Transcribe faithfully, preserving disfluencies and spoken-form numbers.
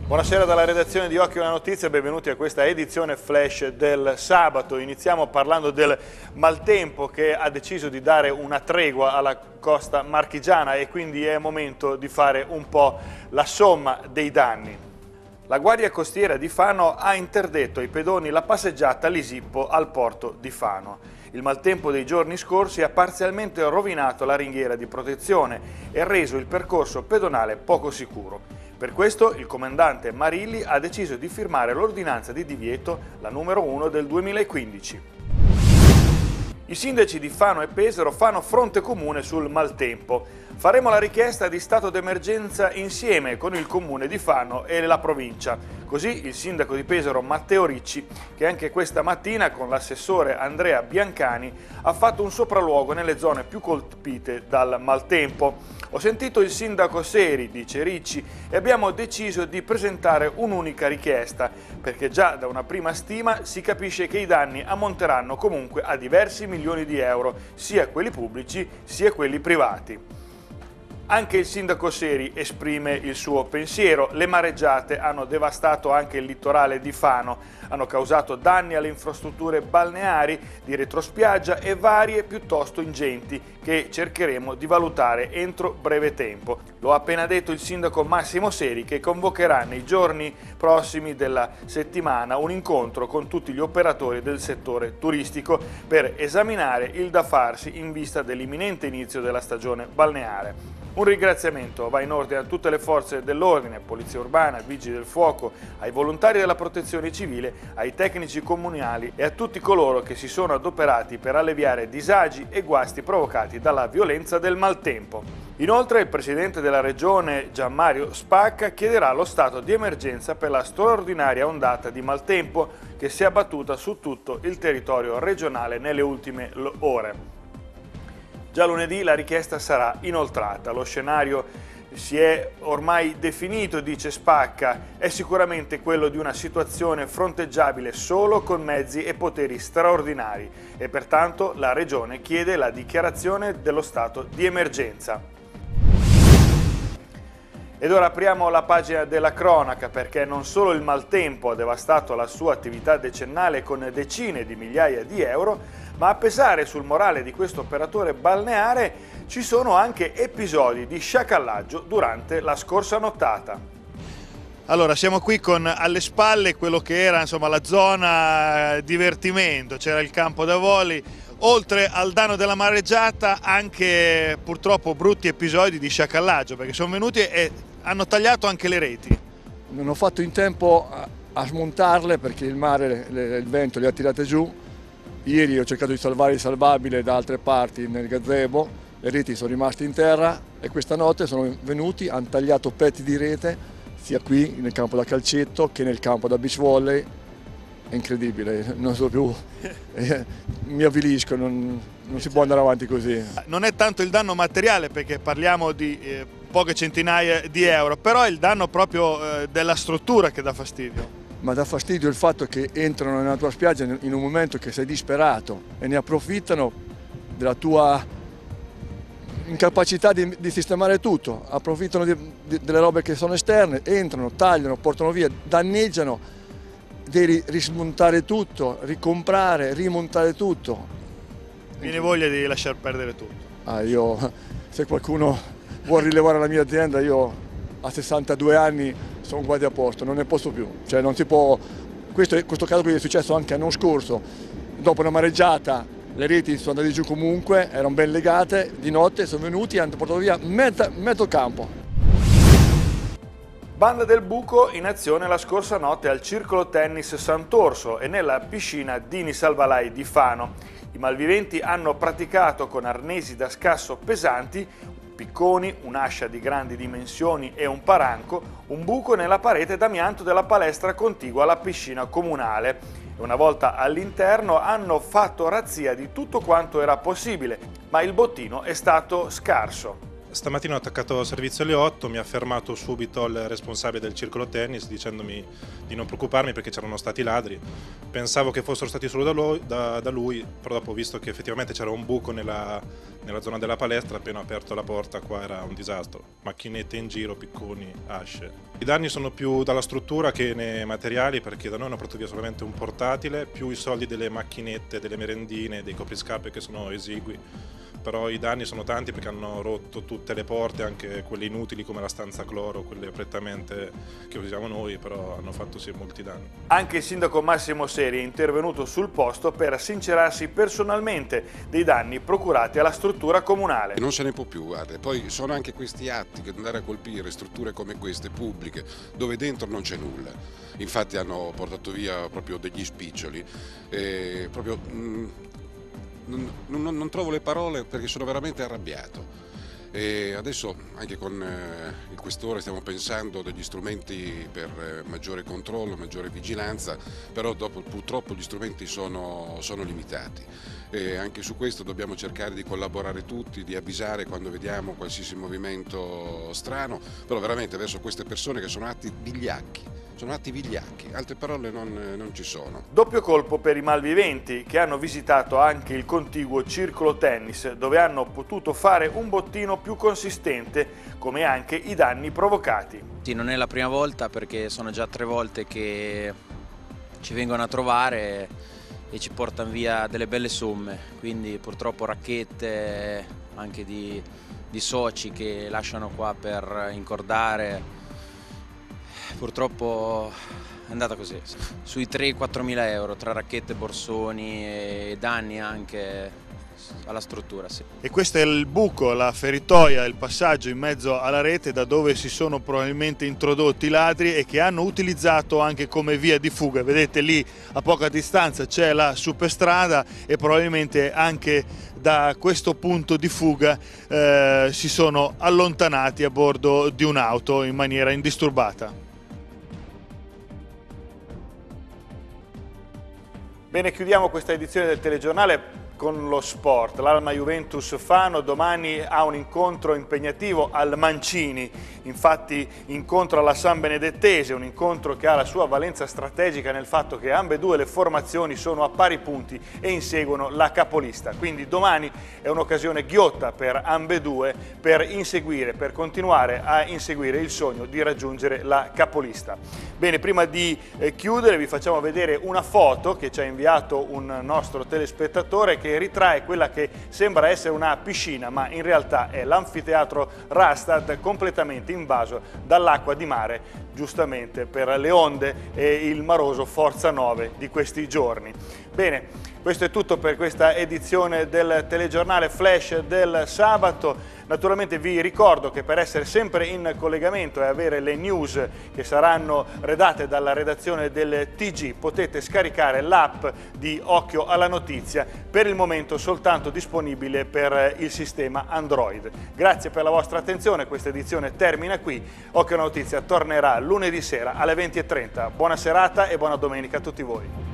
Buonasera dalla redazione di Occhio alla Notizia, benvenuti a questa edizione flash del sabato. Iniziamo parlando del maltempo che ha deciso di dare una tregua alla costa marchigiana e quindi è momento di fare un po' la somma dei danni. La Guardia Costiera di Fano ha interdetto ai pedoni la passeggiata Lisippo al porto di Fano. Il maltempo dei giorni scorsi ha parzialmente rovinato la ringhiera di protezione e reso il percorso pedonale poco sicuro. Per questo il comandante Marilli ha deciso di firmare l'ordinanza di divieto, la numero uno del duemilaquindici. I sindaci di Fano e Pesaro fanno fronte comune sul maltempo. Faremo la richiesta di stato d'emergenza insieme con il comune di Fano e la provincia. Così il sindaco di Pesaro Matteo Ricci, che anche questa mattina con l'assessore Andrea Biancani ha fatto un sopralluogo nelle zone più colpite dal maltempo. Ho sentito il sindaco Seri, dice Ricci, e abbiamo deciso di presentare un'unica richiesta, perché già da una prima stima si capisce che i danni ammonteranno comunque a diversi milioni di euro, sia quelli pubblici sia quelli privati. Anche il sindaco Seri esprime il suo pensiero. Le mareggiate hanno devastato anche il litorale di Fano, hanno causato danni alle infrastrutture balneari, di retrospiaggia e varie piuttosto ingenti che cercheremo di valutare entro breve tempo. Lo ha appena detto il sindaco Massimo Seri, che convocherà nei giorni prossimi della settimana un incontro con tutti gli operatori del settore turistico per esaminare il da farsi in vista dell'imminente inizio della stagione balneare. Un ringraziamento va in ordine a tutte le forze dell'ordine, Polizia Urbana, Vigili del Fuoco, ai volontari della Protezione Civile, ai tecnici comunali e a tutti coloro che si sono adoperati per alleviare disagi e guasti provocati dalla violenza del maltempo. Inoltre il Presidente della Regione Gianmario Spacca chiederà lo stato di emergenza per la straordinaria ondata di maltempo che si è abbattuta su tutto il territorio regionale nelle ultime ore. Già lunedì la richiesta sarà inoltrata. Lo scenario si è ormai definito, dice Spacca, è sicuramente quello di una situazione fronteggiabile solo con mezzi e poteri straordinari e pertanto la Regione chiede la dichiarazione dello stato di emergenza. Ed ora apriamo la pagina della cronaca, perché non solo il maltempo ha devastato la sua attività decennale con decine di migliaia di euro, ma a pesare sul morale di questo operatore balneare ci sono anche episodi di sciacallaggio durante la scorsa nottata. Allora, siamo qui con alle spalle quello che era insomma la zona divertimento, c'era il campo da volley. Oltre al danno della mareggiata anche purtroppo brutti episodi di sciacallaggio, perché sono venuti e hanno tagliato anche le reti. Non ho fatto in tempo a, a smontarle perché il mare, le, il vento le ha tirate giù. Ieri ho cercato di salvare il salvabile da altre parti nel gazebo, le reti sono rimaste in terra e questa notte sono venuti, hanno tagliato petti di rete sia qui nel campo da calcetto che nel campo da beach volley. È incredibile, non so più, eh, mi avvilisco, non, non si può andare avanti così. Non è tanto il danno materiale, perché parliamo di eh, poche centinaia di euro, però è il danno proprio eh, della struttura che dà fastidio. Ma dà fastidio il fatto che entrano nella tua spiaggia in un momento che sei disperato e ne approfittano della tua incapacità di, di sistemare tutto, approfittano di, di, delle robe che sono esterne, entrano, tagliano, portano via, danneggiano. Devi rismontare tutto, ricomprare, rimontare tutto. Viene voglia di lasciar perdere tutto. Ah, io, se qualcuno vuole rilevare la mia azienda, io a sessantadue anni sono quasi a posto, non ne posso più. Cioè non si può. Questo, questo caso qui è successo anche l'anno scorso. Dopo una mareggiata le reti sono andate giù comunque, erano ben legate, di notte sono venuti e hanno portato via mezzo, mezzo campo. Banda del Buco in azione la scorsa notte al Circolo Tennis Sant'Orso e nella piscina Dini Salvalai di Fano. I malviventi hanno praticato con arnesi da scasso pesanti, picconi, un'ascia di grandi dimensioni e un paranco, un buco nella parete d'amianto della palestra contigua alla piscina comunale. E una volta all'interno hanno fatto razzia di tutto quanto era possibile, ma il bottino è stato scarso. Stamattina ho attaccato servizio alle otto, mi ha fermato subito il responsabile del circolo tennis dicendomi di non preoccuparmi perché c'erano stati ladri. Pensavo che fossero stati solo da lui, da, da lui però dopo ho visto che effettivamente c'era un buco nella, nella zona della palestra, appena ho aperto la porta qua era un disastro. Macchinette in giro, picconi, asce. I danni sono più dalla struttura che nei materiali perché da noi hanno portato via solamente un portatile, più i soldi delle macchinette, delle merendine, dei copriscappe che sono esigui. Però i danni sono tanti perché hanno rotto tutte le porte, anche quelle inutili come la stanza cloro, quelle prettamente che usiamo noi, però hanno fatto sì molti danni. Anche il sindaco Massimo Seri è intervenuto sul posto per sincerarsi personalmente dei danni procurati alla struttura comunale. Non se ne può più, guarda. Poi sono anche questi atti che andare a colpire strutture come queste, pubbliche, dove dentro non c'è nulla. Infatti hanno portato via proprio degli spiccioli, e proprio... Mh, Non, non, non trovo le parole perché sono veramente arrabbiato. E adesso anche con eh, il questore stiamo pensando degli strumenti per eh, maggiore controllo, maggiore vigilanza, però dopo, purtroppo gli strumenti sono, sono limitati. E anche su questo dobbiamo cercare di collaborare tutti, di avvisare quando vediamo qualsiasi movimento strano, però veramente adesso queste persone che sono atti vigliacchi, sono atti vigliacchi, altre parole non, non ci sono. Doppio colpo per i malviventi che hanno visitato anche il contiguo circolo tennis, dove hanno potuto fare un bottino più consistente, come anche i danni provocati. Sì, non è la prima volta perché sono già tre volte che ci vengono a trovare e ci portano via delle belle somme, quindi purtroppo racchette anche di, di soci che lasciano qua per incordare. Purtroppo è andata così, sui tre quattro mila euro tra racchette, borsoni e danni anche alla struttura. Sì. E questo è il buco, la feritoia, il passaggio in mezzo alla rete da dove si sono probabilmente introdotti i ladri e che hanno utilizzato anche come via di fuga. Vedete lì a poca distanza c'è la superstrada e probabilmente anche da questo punto di fuga eh, si sono allontanati a bordo di un'auto in maniera indisturbata. Bene, chiudiamo questa edizione del telegiornale con lo sport. L'Alma Juventus Fano domani ha un incontro impegnativo al Mancini, infatti incontro alla San Benedettese, un incontro che ha la sua valenza strategica nel fatto che ambedue le formazioni sono a pari punti e inseguono la capolista, quindi domani è un'occasione ghiotta per ambedue per inseguire, per continuare a inseguire il sogno di raggiungere la capolista. Bene, prima di eh, chiudere vi facciamo vedere una foto che ci ha inviato un nostro telespettatore che ritrae quella che sembra essere una piscina, ma in realtà è l'anfiteatro Rastatt completamente invaso dall'acqua di mare, giustamente per le onde e il maroso Forza nove di questi giorni. Bene, questo è tutto per questa edizione del telegiornale Flash del sabato. Naturalmente vi ricordo che per essere sempre in collegamento e avere le news che saranno redatte dalla redazione del T G potete scaricare l'app di Occhio alla Notizia, per il momento soltanto disponibile per il sistema Android. Grazie per la vostra attenzione, questa edizione termina qui. Occhio alla Notizia tornerà lunedì sera alle venti e trenta. Buona serata e buona domenica a tutti voi.